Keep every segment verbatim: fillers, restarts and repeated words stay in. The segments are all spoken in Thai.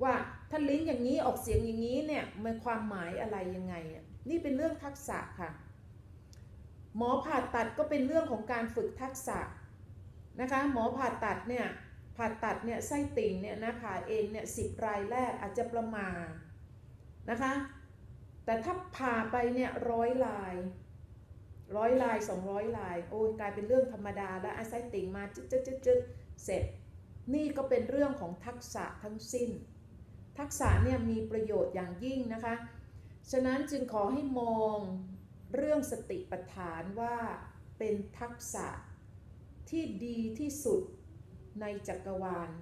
ว่าถ้าลิ้นอย่างนี้ออกเสียงอย่างนี้เนี่ยมันความหมายอะไรยังไงนี่เป็นเรื่องทักษะค่ะหมอผ่าตัดก็เป็นเรื่องของการฝึกทักษะนะคะหมอผ่าตัดเนี่ยผ่าตัดเนี่ยไส้ติ่งเนี่ยนะผ่าเองเนี่ยสิบรายแรกอาจจะประมาทนะคะแต่ถ้าผ่าไปเนี่ยร้อยลายร้อยลายสองร้อยลายโอ้ยกลายเป็นเรื่องธรรมดาแล้วไส้ติ่งมาจึ๊ดจึ๊ดจึ๊ดจึ๊ดเสร็จนี่ก็เป็นเรื่องของทักษะทั้งสิ้นทักษะเนี่ยมีประโยชน์อย่างยิ่งนะคะฉะนั้นจึงขอให้มองเรื่องสติปัฏฐานว่าเป็นทักษะที่ดีที่สุดในจักรวาล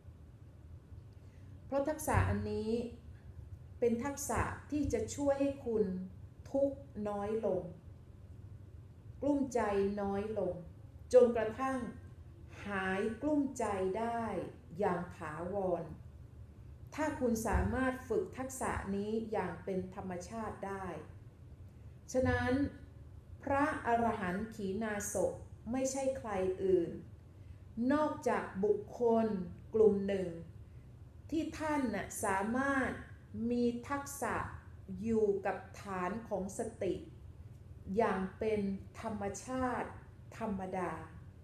เพราะทักษะอันนี้เป็นทักษะที่จะช่วยให้คุณทุกข์น้อยลงกลุ้มใจน้อยลงจนกระทั่งหายกลุ้มใจได้อย่างถาวรถ้าคุณสามารถฝึกทักษะนี้อย่างเป็นธรรมชาติได้ฉะนั้นพระอรหันต์ขีณาสพไม่ใช่ใครอื่นนอกจากบุคคลกลุ่มหนึ่งที่ท่านน่ะสามารถมีทักษะอยู่กับฐานของสติอย่างเป็นธรรมชาติธรรมดา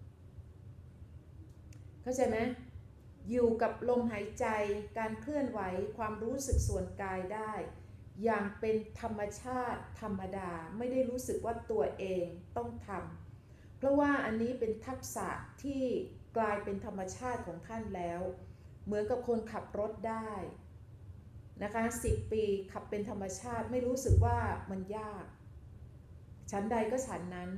เข้าใจไหมอยู่กับลมหายใจการเคลื่อนไหวความรู้สึกส่วนกายได้อย่างเป็นธรรมชาติธรรมดาไม่ได้รู้สึกว่าตัวเองต้องทำเพราะว่าอันนี้เป็นทักษะที่กลายเป็นธรรมชาติของท่านแล้วเหมือนกับคนขับรถได้นะคะสิบปีขับเป็นธรรมชาติไม่รู้สึกว่ามันยากฉันใดก็ฉันนั้น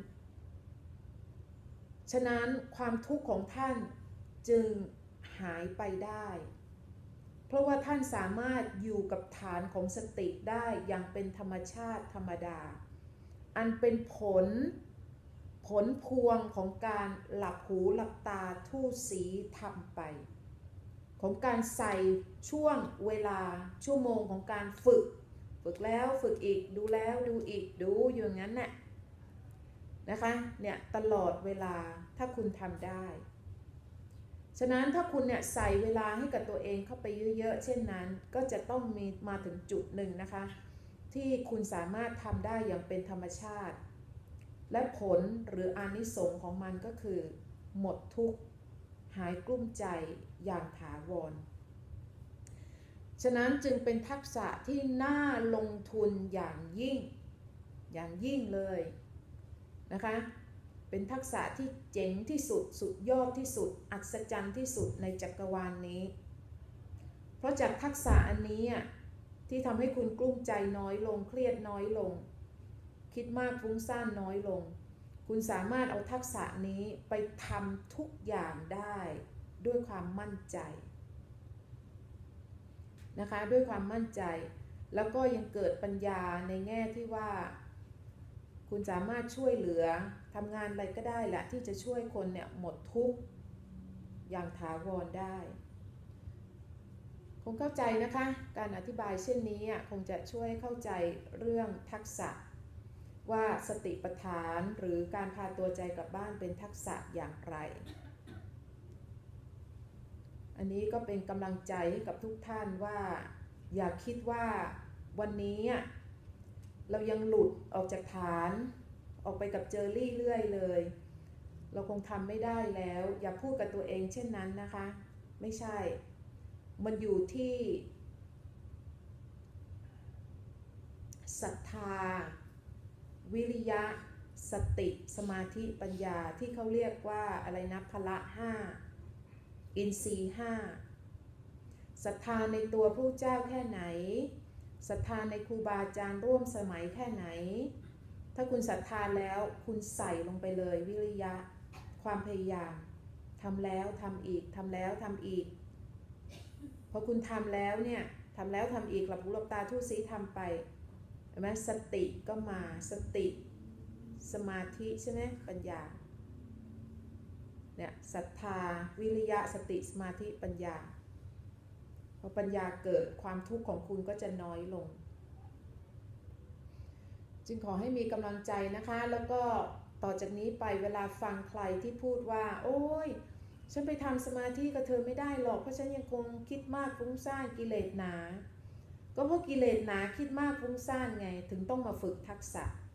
ฉะนั้นความทุกข์ของท่านจึงหายไปได้เพราะว่าท่านสามารถอยู่กับฐานของสติได้อย่างเป็นธรรมชาติธรรมดาอันเป็นผลผลพวงของการหลับหูหลับตาทู่สีทำไปของการใส่ช่วงเวลาชั่วโมงของการฝึกฝึกแล้วฝึกอีกดูแล้วดูอีกดูอยู่อย่างนั้นแหละนะคะเนี่ยตลอดเวลาถ้าคุณทำได้ฉะนั้นถ้าคุณเนี่ยใส่เวลาให้กับตัวเองเข้าไปเยอะๆเช่นนั้นก็จะต้องมีมาถึงจุดหนึ่งนะคะที่คุณสามารถทำได้อย่างเป็นธรรมชาติและผลหรืออานิสงส์ของมันก็คือหมดทุกข์หายกลุ้มใจอย่างถาวรฉะนั้นจึงเป็นทักษะที่น่าลงทุนอย่างยิ่งอย่างยิ่งเลยนะคะเป็นทักษะที่เจ๋งที่สุดสุดยอดที่สุดอัศจรรย์ที่สุดในจักรวาลนี้เพราะจากทักษะอันนี้ที่ทำให้คุณกลุ้มใจน้อยลงเครียดน้อยลงคิดมากฟุ้งซ่านน้อยลงคุณสามารถเอาทักษะนี้ไปทำทุกอย่างได้ด้วยความมั่นใจนะคะด้วยความมั่นใจแล้วก็ยังเกิดปัญญาในแง่ที่ว่าคุณสามารถช่วยเหลือทำงานอะไรก็ได้แหละที่จะช่วยคนเนี่ยหมดทุกข์อย่างถาวรได้คงเข้าใจนะคะการอธิบายเช่นนี้คงจะช่วยเข้าใจเรื่องทักษะว่าสติปัฏฐานหรือการพาตัวใจกลับบ้านเป็นทักษะอย่างไรอันนี้ก็เป็นกำลังใจให้กับทุกท่านว่าอย่าคิดว่าวันนี้เรายังหลุดออกจากฐานออกไปกับเจอรี่เรื่อยเลยเราคงทำไม่ได้แล้วอย่าพูดกับตัวเองเช่นนั้นนะคะไม่ใช่มันอยู่ที่ศรัทธาวิริยะสติสมาธิปัญญาที่เขาเรียกว่าอะไรนะพละห้าอินทรีย์ห้าศรัทธาในตัวพระเจ้าแค่ไหนศรัทธาในครูบาอาจารย์ร่วมสมัยแค่ไหนถ้าคุณศรัทธาแล้วคุณใส่ลงไปเลยวิริยะความพยายามทำแล้วทำอีกทำแล้วทำอีกพอคุณทำแล้วเนี่ยทำแล้วทำอีกหลับหูหลับตาทุซีทำไปเห็นไหมสติก็มาสติสมาธิใช่ไหมปัญญาเนี่ยศรัทธาวิริยะสติสมาธิปัญญาพอปัญญาเกิดความทุกข์ของคุณก็จะน้อยลงจึงขอให้มีกำลังใจนะคะแล้วก็ต่อจากนี้ไปเวลาฟังใครที่พูดว่าโอ้ยฉันไปทำสมาธิกับเธอไม่ได้หรอกเพราะฉันยังคงคิดมากฟุ้งซ่านกิเลสหนาก็เพราะกิเลสหนาคิดมากฟุ้งซ่านไงถึงต้องมาฝึกทักษะ